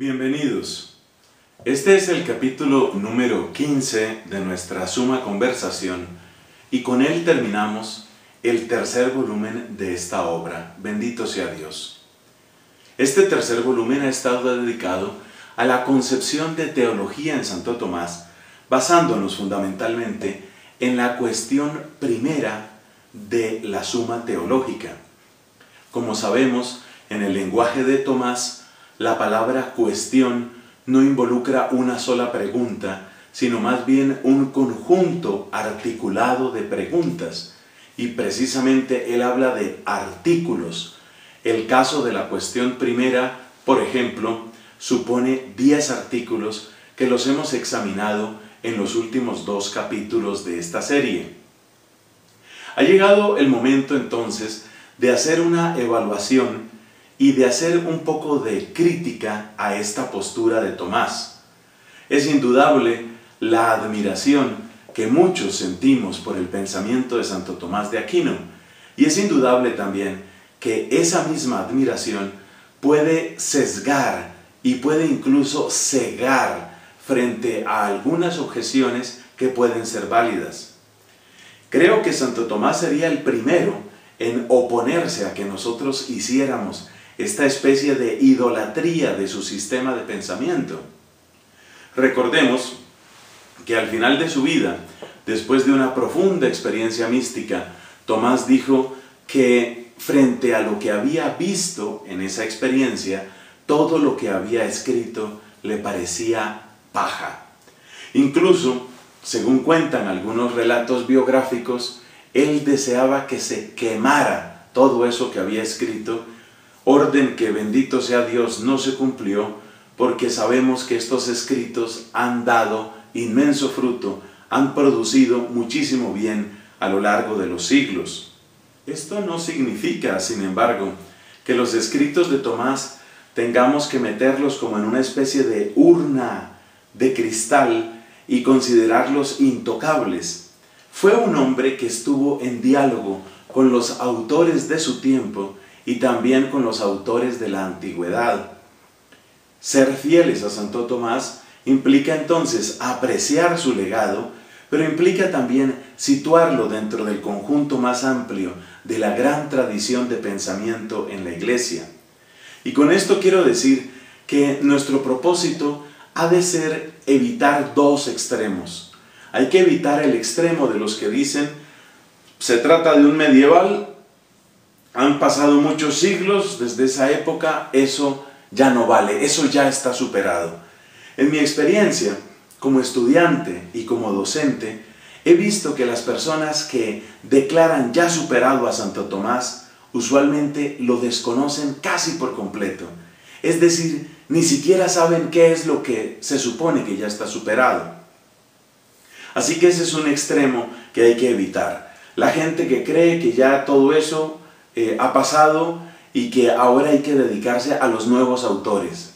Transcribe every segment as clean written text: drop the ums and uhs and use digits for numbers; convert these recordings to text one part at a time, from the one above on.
Bienvenidos. Este es el capítulo número 15 de nuestra Suma Conversación y con él terminamos el tercer volumen de esta obra. Bendito sea Dios. Este tercer volumen ha estado dedicado a la concepción de teología en Santo Tomás, basándonos fundamentalmente en la cuestión primera de la suma teológica. Como sabemos, en el lenguaje de Tomás, la palabra cuestión no involucra una sola pregunta, sino más bien un conjunto articulado de preguntas. Y precisamente él habla de artículos. El caso de la cuestión primera, por ejemplo, supone 10 artículos que los hemos examinado en los últimos 2 capítulos de esta serie. Ha llegado el momento entonces de hacer una evaluación y de hacer un poco de crítica a esta postura de Tomás. Es indudable la admiración que muchos sentimos por el pensamiento de Santo Tomás de Aquino, y es indudable también que esa misma admiración puede sesgar y puede incluso cegar frente a algunas objeciones que pueden ser válidas. Creo que Santo Tomás sería el primero en oponerse a que nosotros hiciéramos esta especie de idolatría de su sistema de pensamiento. Recordemos que al final de su vida, después de una profunda experiencia mística, Tomás dijo que frente a lo que había visto en esa experiencia, todo lo que había escrito le parecía paja. Incluso, según cuentan algunos relatos biográficos, él deseaba que se quemara todo eso que había escrito, orden que, bendito sea Dios, no se cumplió, porque sabemos que estos escritos han dado inmenso fruto, han producido muchísimo bien a lo largo de los siglos. Esto no significa, sin embargo, que los escritos de Tomás tengamos que meterlos como en una especie de urna de cristal y considerarlos intocables. Fue un hombre que estuvo en diálogo con los autores de su tiempo y también con los autores de la antigüedad. Ser fieles a Santo Tomás implica entonces apreciar su legado, pero implica también situarlo dentro del conjunto más amplio de la gran tradición de pensamiento en la Iglesia. Y con esto quiero decir que nuestro propósito ha de ser evitar 2 extremos. Hay que evitar el extremo de los que dicen, se trata de un medieval, han pasado muchos siglos desde esa época, eso ya no vale, eso ya está superado. En mi experiencia, como estudiante y como docente, he visto que las personas que declaran ya superado a Santo Tomás, usualmente lo desconocen casi por completo. Es decir, ni siquiera saben qué es lo que se supone que ya está superado. Así que ese es un extremo que hay que evitar. La gente que cree que ya todo eso ha pasado y que ahora hay que dedicarse a los nuevos autores.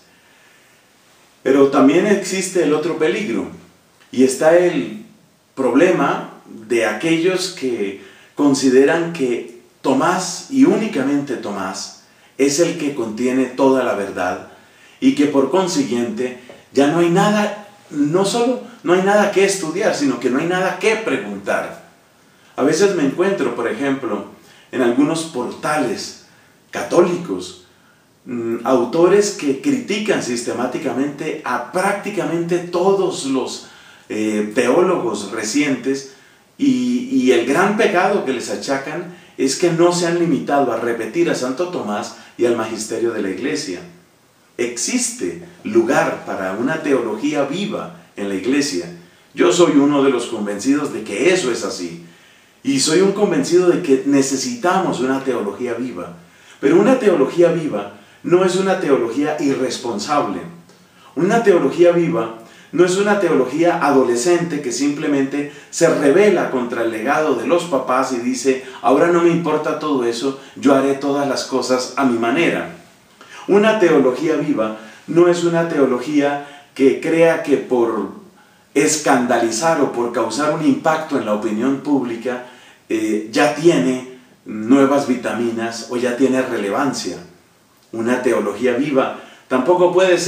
Pero también existe el otro peligro, y está el problema de aquellos que consideran que Tomás, y únicamente Tomás, es el que contiene toda la verdad, y que por consiguiente ya no hay nada, no solo no hay nada que estudiar, sino que no hay nada que preguntar. A veces me encuentro, por ejemplo, en algunos portales católicos, autores que critican sistemáticamente a prácticamente todos los teólogos recientes, y el gran pecado que les achacan es que no se han limitado a repetir a Santo Tomás y al magisterio de la Iglesia. Existe lugar para una teología viva en la Iglesia. Yo soy uno de los convencidos de que eso es así. Y soy un convencido de que necesitamos una teología viva. Pero una teología viva no es una teología irresponsable. Una teología viva no es una teología adolescente que simplemente se rebela contra el legado de los papás y dice, ahora no me importa todo eso, yo haré todas las cosas a mi manera. Una teología viva no es una teología que crea que por escandalizar o por causar un impacto en la opinión pública ya tiene nuevas vitaminas o ya tiene relevancia. Una teología viva tampoco puede ser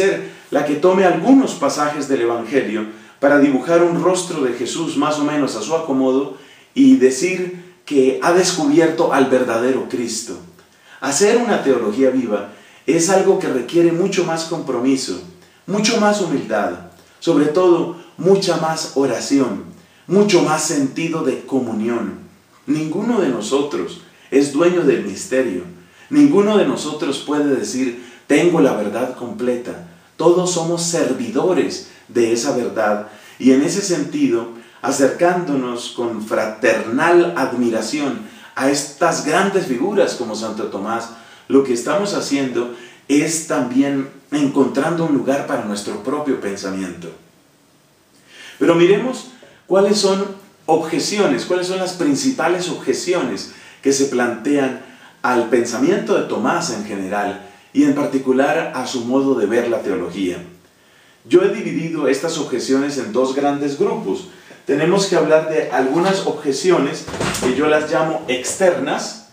la que tome algunos pasajes del Evangelio para dibujar un rostro de Jesús más o menos a su acomodo y decir que ha descubierto al verdadero Cristo. Hacer una teología viva es algo que requiere mucho más compromiso, mucho más humildad, sobre todo mucha más oración, mucho más sentido de comunión. Ninguno de nosotros es dueño del misterio. Ninguno de nosotros puede decir, tengo la verdad completa. Todos somos servidores de esa verdad y en ese sentido, acercándonos con fraternal admiración a estas grandes figuras como Santo Tomás, lo que estamos haciendo es también encontrando un lugar para nuestro propio pensamiento. Pero miremos cuáles son objeciones, cuáles son las principales objeciones que se plantean al pensamiento de Tomás en general y en particular a su modo de ver la teología. Yo he dividido estas objeciones en dos grandes grupos. Tenemos que hablar de algunas objeciones que yo las llamo externas,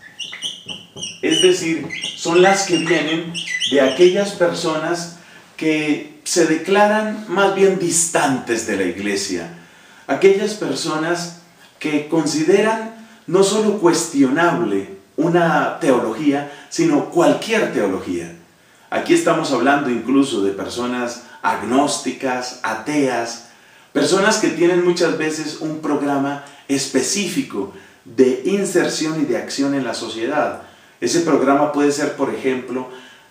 es decir, son las que vienen de aquellas personas que se declaran más bien distantes de la iglesia, aquellas personas que consideran no solo cuestionable una teología, sino cualquier teología. Aquí estamos hablando incluso de personas agnósticas, ateas, personas que tienen muchas veces un programa específico de inserción y de acción en la sociedad. Ese programa puede ser, por ejemplo,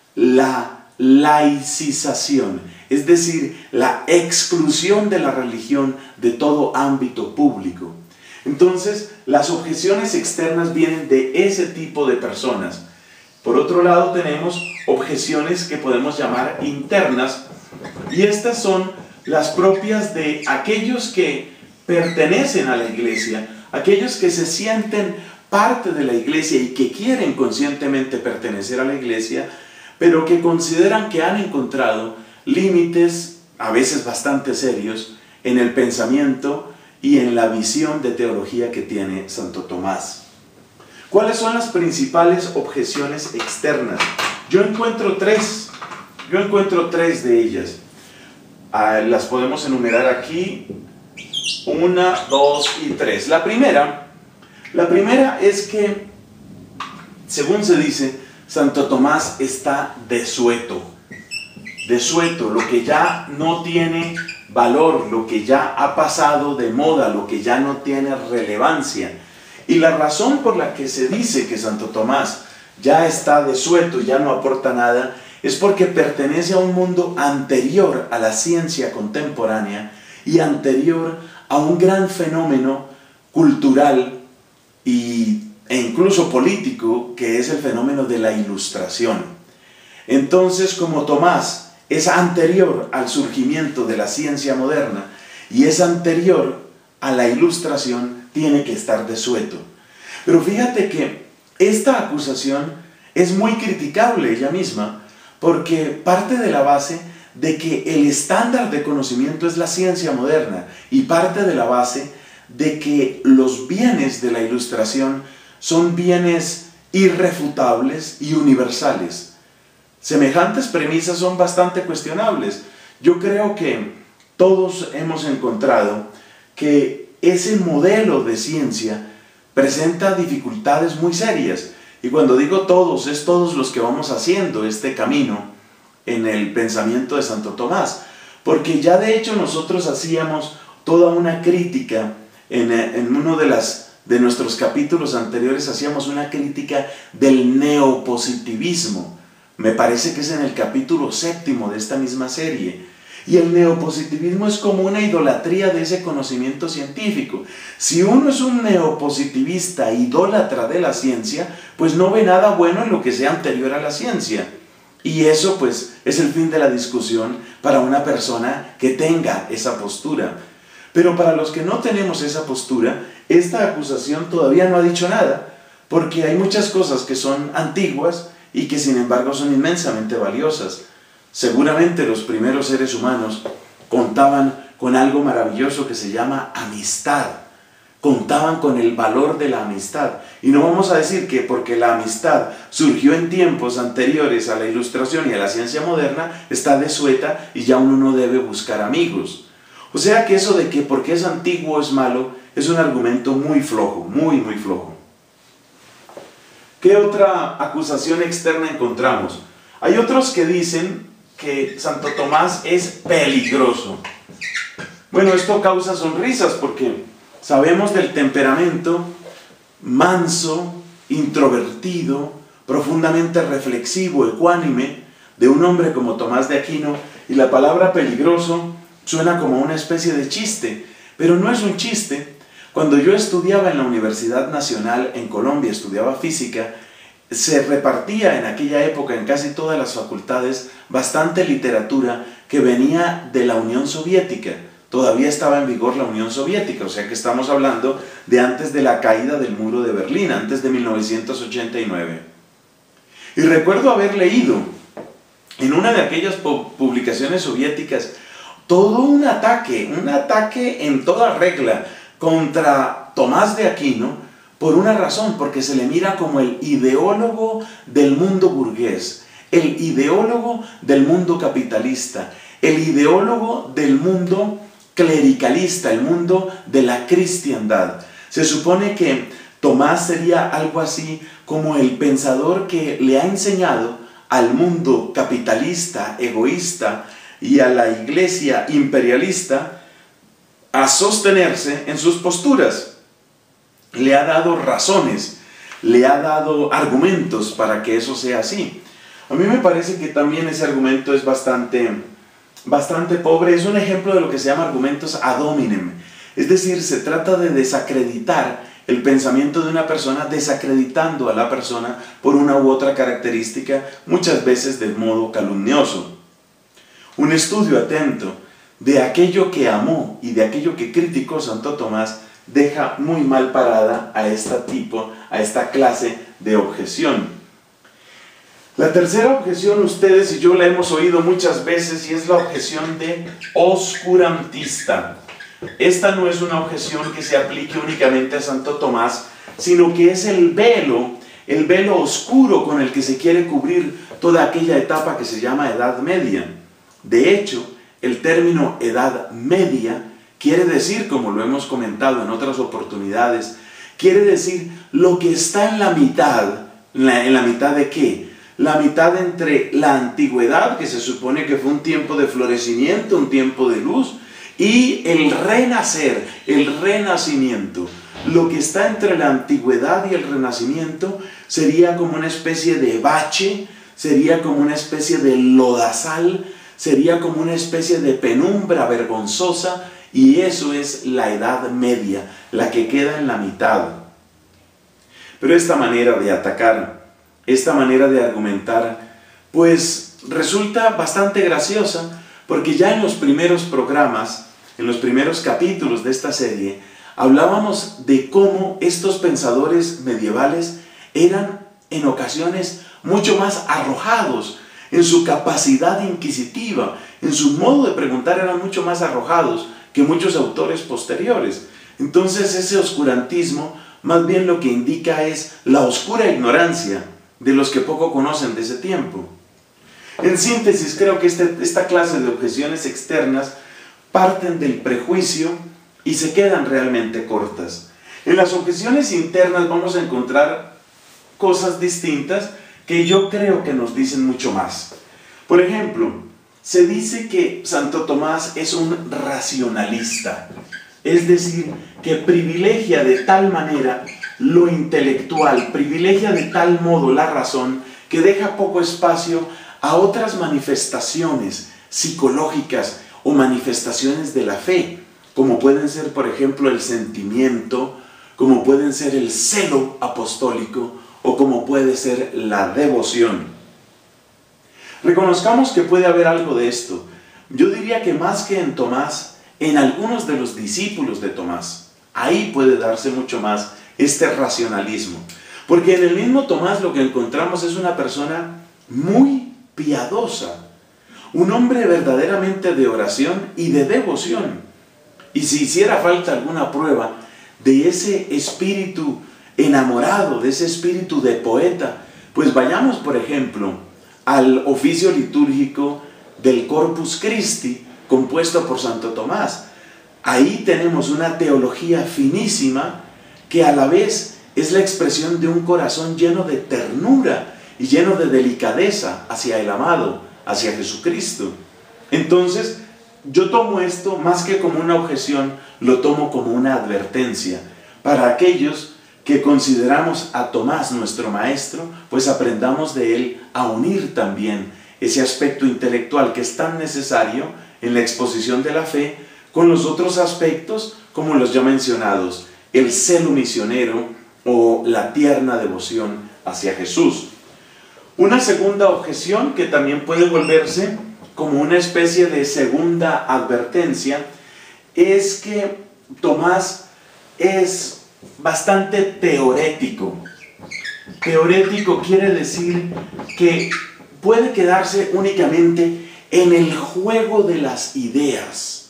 la laicización, es decir, la exclusión de la religión de todo ámbito público. Entonces, las objeciones externas vienen de ese tipo de personas. Por otro lado, tenemos objeciones que podemos llamar internas, y estas son las propias de aquellos que pertenecen a la iglesia, aquellos que se sienten parte de la iglesia y que quieren conscientemente pertenecer a la iglesia, pero que consideran que han encontrado límites, a veces bastante serios, en el pensamiento y en la visión de teología que tiene Santo Tomás. ¿Cuáles son las principales objeciones externas? Yo encuentro tres de ellas. Las podemos enumerar aquí, 1, 2 y 3. La primera es que, según se dice, Santo Tomás está desueto, lo que ya no tiene valor, lo que ya ha pasado de moda, lo que ya no tiene relevancia. Y la razón por la que se dice que Santo Tomás ya está desueto, ya no aporta nada, es porque pertenece a un mundo anterior a la ciencia contemporánea y anterior a un gran fenómeno cultural e incluso político, que es el fenómeno de la Ilustración. Entonces, como Tomás es anterior al surgimiento de la ciencia moderna y es anterior a la Ilustración, tiene que estar desueto. Pero fíjate que esta acusación es muy criticable ella misma, porque parte de la base de que el estándar de conocimiento es la ciencia moderna y parte de la base de que los bienes de la Ilustración son bienes irrefutables y universales. Semejantes premisas son bastante cuestionables. Yo creo que todos hemos encontrado que ese modelo de ciencia presenta dificultades muy serias. Y cuando digo todos, es todos los que vamos haciendo este camino en el pensamiento de Santo Tomás. Porque ya de hecho nosotros hacíamos toda una crítica, en uno de nuestros capítulos anteriores hacíamos una crítica del neopositivismo. Me parece que es en el capítulo 7 de esta misma serie. Y el neopositivismo es como una idolatría de ese conocimiento científico. Si uno es un neopositivista idólatra de la ciencia, pues no ve nada bueno en lo que sea anterior a la ciencia. Y eso pues es el fin de la discusión para una persona que tenga esa postura. Pero para los que no tenemos esa postura, esta acusación todavía no ha dicho nada, porque hay muchas cosas que son antiguas y que sin embargo son inmensamente valiosas. Seguramente los primeros seres humanos contaban con algo maravilloso que se llama amistad. contaban con el valor de la amistad. Y no vamos a decir que porque la amistad surgió en tiempos anteriores a la Ilustración y a la ciencia moderna, está desueta y ya uno no debe buscar amigos. O sea que eso de que porque es antiguo es malo, es un argumento muy flojo, muy flojo. ¿Qué otra acusación externa encontramos? Hay otros que dicen que Santo Tomás es peligroso. Bueno, esto causa sonrisas porque sabemos del temperamento manso, introvertido, profundamente reflexivo, ecuánime, de un hombre como Tomás de Aquino, y la palabra peligroso suena como una especie de chiste, pero no es un chiste. Cuando yo estudiaba en la Universidad Nacional en Colombia, estudiaba física, se repartía en aquella época en casi todas las facultades bastante literatura que venía de la Unión Soviética. Todavía estaba en vigor la Unión Soviética, o sea que estamos hablando de antes de la caída del muro de Berlín, antes de 1989. Y recuerdo haber leído en una de aquellas publicaciones soviéticas todo un ataque en toda regla contra Tomás de Aquino, por una razón, porque se le mira como el ideólogo del mundo burgués, el ideólogo del mundo capitalista, el ideólogo del mundo clericalista, el mundo de la cristiandad. Se supone que Tomás sería algo así como el pensador que le ha enseñado al mundo capitalista, egoísta, y a la iglesia imperialista a sostenerse en sus posturas. Le ha dado razones, le ha dado argumentos para que eso sea así. A mí me parece que también ese argumento es bastante pobre. Es un ejemplo de lo que se llama argumentos ad hominem. Es decir, se trata de desacreditar el pensamiento de una persona, desacreditando a la persona por una u otra característica, muchas veces de modo calumnioso. Un estudio atento de aquello que amó y de aquello que criticó Santo Tomás deja muy mal parada a esta clase de objeción. La tercera objeción, ustedes y yo la hemos oído muchas veces, y es la objeción de oscurantista. Esta no es una objeción que se aplique únicamente a Santo Tomás, sino que es el velo oscuro con el que se quiere cubrir toda aquella etapa que se llama Edad Media. De hecho, el término Edad Media quiere decir, como lo hemos comentado en otras oportunidades, quiere decir lo que está en la mitad. ¿En la mitad de qué? La mitad entre la antigüedad, que se supone que fue un tiempo de florecimiento, un tiempo de luz, y el renacer, el renacimiento. Lo que está entre la antigüedad y el renacimiento sería como una especie de bache, sería como una especie de lodazal, sería como una especie de penumbra vergonzosa, y eso es la Edad Media, la que queda en la mitad. Pero esta manera de atacar, esta manera de argumentar, pues resulta bastante graciosa, porque ya en los primeros programas, en los primeros capítulos de esta serie, hablábamos de cómo estos pensadores medievales eran en ocasiones mucho más arrojados en su capacidad inquisitiva, en su modo de preguntar eran mucho más arrojados que muchos autores posteriores. Entonces ese oscurantismo más bien lo que indica es la oscura ignorancia de los que poco conocen de ese tiempo. En síntesis, creo que esta clase de objeciones externas parten del prejuicio y se quedan realmente cortas. En las objeciones internas vamos a encontrar cosas distintas que yo creo que nos dicen mucho más. Por ejemplo, se dice que Santo Tomás es un racionalista, es decir, que privilegia de tal manera lo intelectual, privilegia de tal modo la razón, que deja poco espacio a otras manifestaciones psicológicas o manifestaciones de la fe, como pueden ser, por ejemplo, el sentimiento, como pueden ser el celo apostólico, o como puede ser la devoción. Reconozcamos que puede haber algo de esto. Yo diría que más que en Tomás, en algunos de los discípulos de Tomás, ahí puede darse mucho más este racionalismo. Porque en el mismo Tomás lo que encontramos es una persona muy piadosa, un hombre verdaderamente de oración y de devoción. Y si hiciera falta alguna prueba de ese espíritu enamorado, de ese espíritu de poeta, pues vayamos, por ejemplo, al oficio litúrgico del Corpus Christi, compuesto por Santo Tomás. Ahí tenemos una teología finísima que a la vez es la expresión de un corazón lleno de ternura y lleno de delicadeza hacia el amado, hacia Jesucristo. Entonces, yo tomo esto más que como una objeción, lo tomo como una advertencia para aquellos que consideramos a Tomás nuestro maestro, pues aprendamos de él a unir también ese aspecto intelectual que es tan necesario en la exposición de la fe con los otros aspectos como los ya mencionados, el celo misionero o la tierna devoción hacia Jesús. Una segunda objeción que también puede volverse como una especie de segunda advertencia es que Tomás es bastante teorético. Teorético quiere decir que puede quedarse únicamente en el juego de las ideas.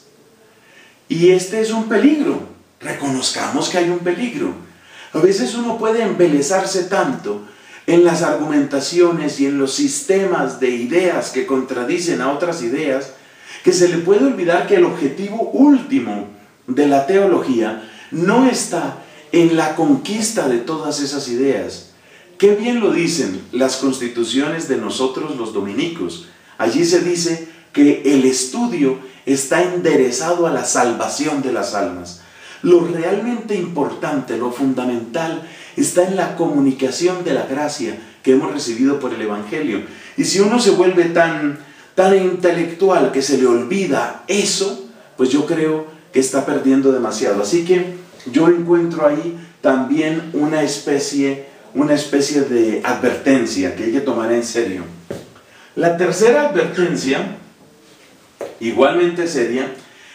Y este es un peligro. Reconozcamos que hay un peligro. A veces uno puede embelezarse tanto en las argumentaciones y en los sistemas de ideas que contradicen a otras ideas, que se le puede olvidar que el objetivo último de la teología no está en la conquista de todas esas ideas. Qué bien lo dicen las constituciones de nosotros los dominicos. Allí se dice que el estudio está enderezado a la salvación de las almas. Lo realmente importante, lo fundamental, está en la comunicación de la gracia que hemos recibido por el Evangelio. Y si uno se vuelve tan intelectual que se le olvida eso, pues yo creo que está perdiendo demasiado. Así que yo encuentro ahí también una especie de advertencia que hay que tomar en serio. La tercera advertencia, igualmente seria,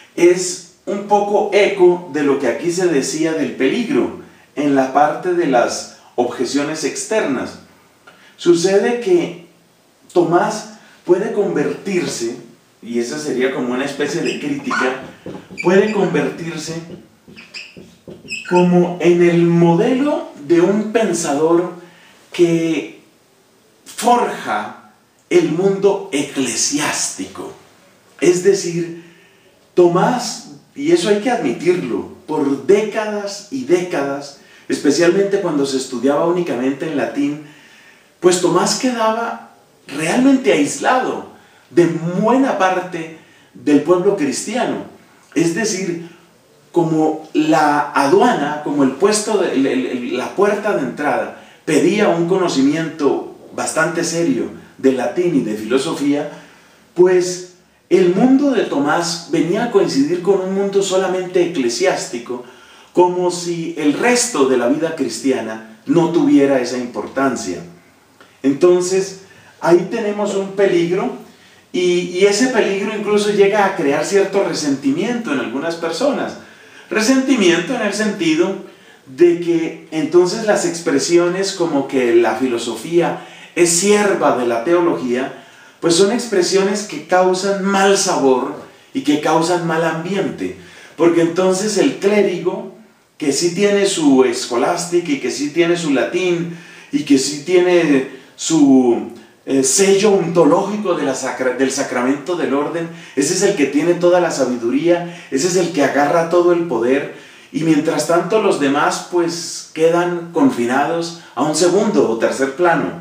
es un poco eco de lo que aquí se decía del peligro en la parte de las objeciones externas. Sucede que Tomás puede convertirse, y esa sería como una especie de crítica, puede convertirse como en el modelo de un pensador que forja el mundo eclesiástico. Es decir, Tomás, y eso hay que admitirlo, por décadas y décadas, especialmente cuando se estudiaba únicamente en latín, pues Tomás quedaba realmente aislado de buena parte del pueblo cristiano. Es decir, como la aduana, como el puesto, la puerta de entrada, pedía un conocimiento bastante serio de latín y de filosofía, pues el mundo de Tomás venía a coincidir con un mundo solamente eclesiástico, como si el resto de la vida cristiana no tuviera esa importancia. Entonces, ahí tenemos un peligro, y ese peligro incluso llega a crear cierto resentimiento en algunas personas. Resentimiento en el sentido de que entonces las expresiones como que la filosofía es sierva de la teología, pues son expresiones que causan mal sabor y que causan mal ambiente, porque entonces el clérigo, que sí tiene su escolástica y que sí tiene su latín y que sí tiene su sello ontológico del sacramento del orden, ese es el que tiene toda la sabiduría, ese es el que agarra todo el poder, y mientras tanto los demás pues quedan confinados a un segundo o tercer plano.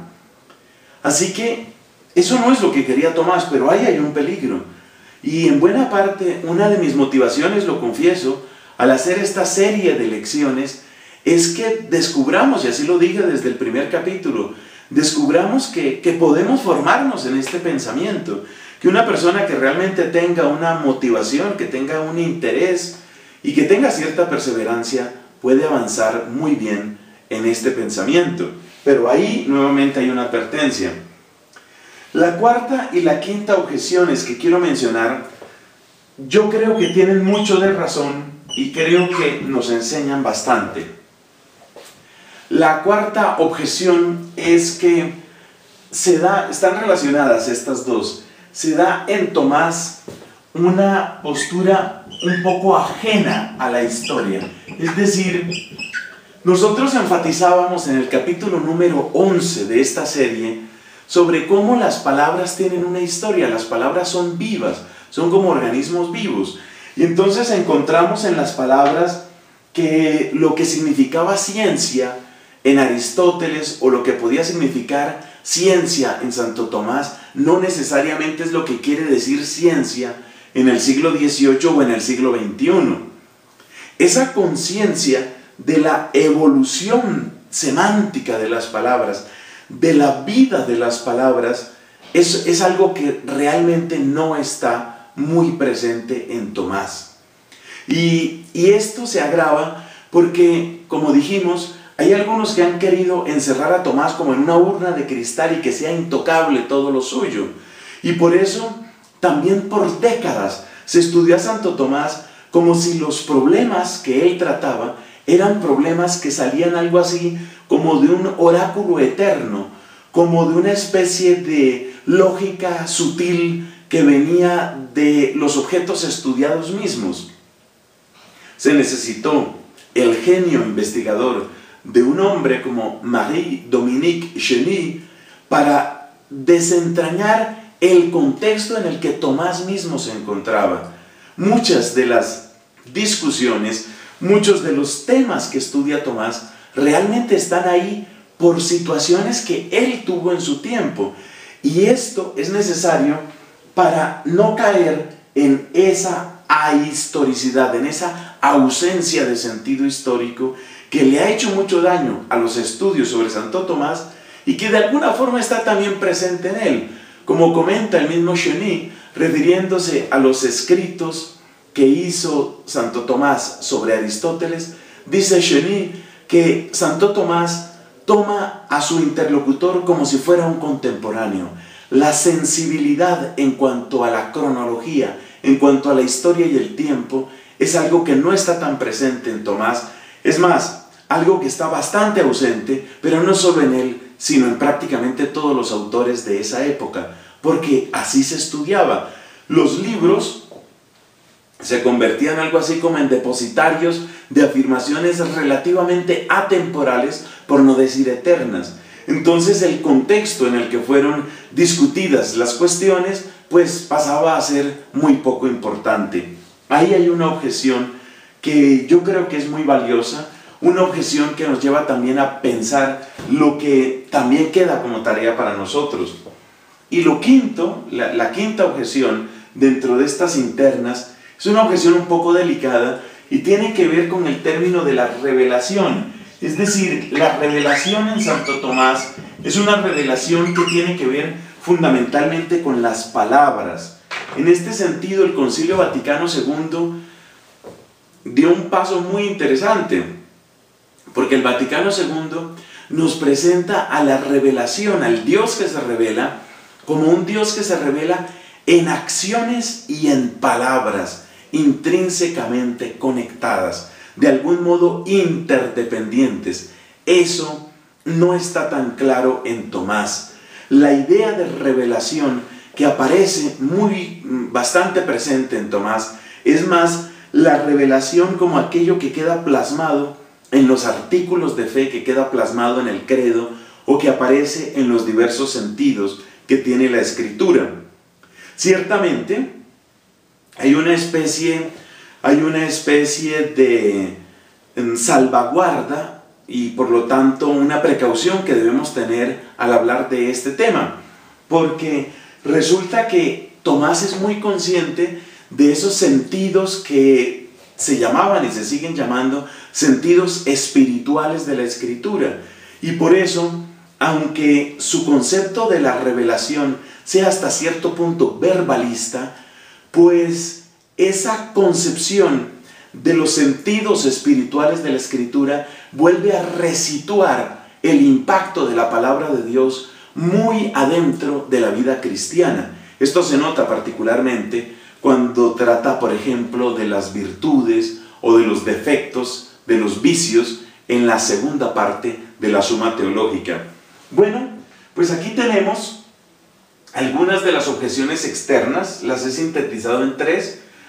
Así que eso no es lo que quería Tomás, pero ahí hay un peligro. Y en buena parte, una de mis motivaciones, lo confieso, al hacer esta serie de lecciones, es que descubramos, y así lo dije desde el primer capítulo, descubramos que podemos formarnos en este pensamiento, que una persona que realmente tenga una motivación, que tenga un interés y que tenga cierta perseverancia, puede avanzar muy bien en este pensamiento. Pero ahí nuevamente hay una advertencia. La cuarta y la quinta objeciones que quiero mencionar, yo creo que tienen mucho de razón y creo que nos enseñan bastante. La cuarta objeción es que están relacionadas estas dos. Se da en Tomás una postura un poco ajena a la historia. Es decir, nosotros enfatizábamos en el capítulo número 11 de esta serie sobre cómo las palabras tienen una historia. Las palabras son vivas, son como organismos vivos. Y entonces encontramos en las palabras que lo que significaba ciencia en Aristóteles o lo que podía significar ciencia en Santo Tomás no necesariamente es lo que quiere decir ciencia en el siglo XVIII o en el siglo XXI. Esa conciencia de la evolución semántica de las palabras, de la vida de las palabras, es algo que realmente no está muy presente en Tomás. Y esto se agrava porque, como dijimos, hay algunos que han querido encerrar a Tomás como en una urna de cristal y que sea intocable todo lo suyo. Y por eso, también por décadas, se estudió a Santo Tomás como si los problemas que él trataba eran problemas que salían algo así como de un oráculo eterno, como de una especie de lógica sutil que venía de los objetos estudiados mismos. Se necesitó el genio investigador de un hombre como Marie-Dominique Cheny para desentrañar el contexto en el que Tomás mismo se encontraba. Muchas de las discusiones, muchos de los temas que estudia Tomás realmente están ahí por situaciones que él tuvo en su tiempo. Y esto es necesario para no caer en esa ahistoricidad, en esa ausencia de sentido histórico que le ha hecho mucho daño a los estudios sobre Santo Tomás y que de alguna forma está también presente en él. Como comenta el mismo Cheny, refiriéndose a los escritos que hizo Santo Tomás sobre Aristóteles, dice Cheny que Santo Tomás toma a su interlocutor como si fuera un contemporáneo. La sensibilidad en cuanto a la cronología, en cuanto a la historia y el tiempo, es algo que no está tan presente en Tomás. Es más, algo que está bastante ausente, pero no solo en él, sino en prácticamente todos los autores de esa época, porque así se estudiaba. Los libros se convertían algo así como en depositarios de afirmaciones relativamente atemporales, por no decir eternas. Entonces el contexto en el que fueron discutidas las cuestiones, pues pasaba a ser muy poco importante. Ahí hay una objeción que yo creo que es muy valiosa, una objeción que nos lleva también a pensar lo que también queda como tarea para nosotros. Y lo quinto, la quinta objeción dentro de estas internas, es una objeción un poco delicada y tiene que ver con el término de la revelación. Es decir, la revelación en Santo Tomás es una revelación que tiene que ver fundamentalmente con las palabras. En este sentido, el Concilio Vaticano II dio un paso muy interesante, porque el Vaticano II nos presenta a la revelación, al Dios que se revela, como un Dios que se revela en acciones y en palabras intrínsecamente conectadas, de algún modo interdependientes. Eso no está tan claro en Tomás. La idea de revelación que aparece bastante presente en Tomás es más la revelación como aquello que queda plasmado en los artículos de fe, que queda plasmado en el credo o que aparece en los diversos sentidos que tiene la Escritura. Ciertamente hay una especie de salvaguarda y por lo tanto una precaución que debemos tener al hablar de este tema, porque resulta que Tomás es muy consciente de esos sentidos que se llamaban y se siguen llamando sentidos espirituales de la Escritura, y por eso, aunque su concepto de la revelación sea hasta cierto punto verbalista, pues esa concepción de los sentidos espirituales de la Escritura vuelve a resituar el impacto de la palabra de Dios muy adentro de la vida cristiana. Esto se nota particularmente cuando trata, por ejemplo, de las virtudes o de los defectos, de los vicios, en la segunda parte de la Suma Teológica. Bueno, pues aquí tenemos algunas de las objeciones externas, las he sintetizado en 3.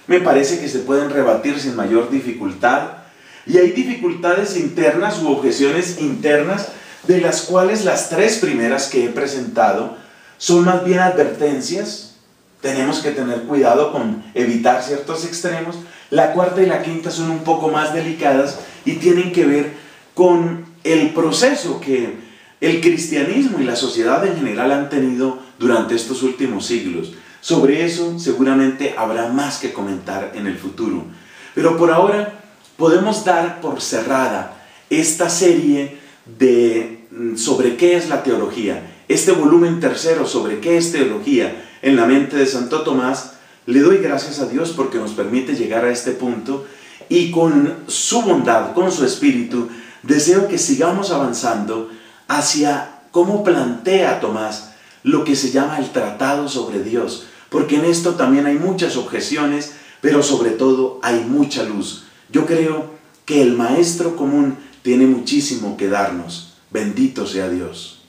me parece que se pueden rebatir sin mayor dificultad. Y hay dificultades internas u objeciones internas, de las cuales las tres primeras que he presentado son más bien advertencias. Tenemos que tener cuidado con evitar ciertos extremos. La cuarta y la quinta son un poco más delicadas y tienen que ver con el proceso que el cristianismo y la sociedad en general han tenido durante estos últimos siglos. Sobre eso seguramente habrá más que comentar en el futuro. Pero por ahora podemos dar por cerrada esta serie sobre qué es la teología. Este volumen tercero sobre qué es teología en la mente de Santo Tomás. Le doy gracias a Dios porque nos permite llegar a este punto y con su bondad, con su espíritu, deseo que sigamos avanzando hacia cómo plantea Tomás lo que se llama el tratado sobre Dios, porque en esto también hay muchas objeciones, pero sobre todo hay mucha luz. Yo creo que el Maestro común tiene muchísimo que darnos. Bendito sea Dios.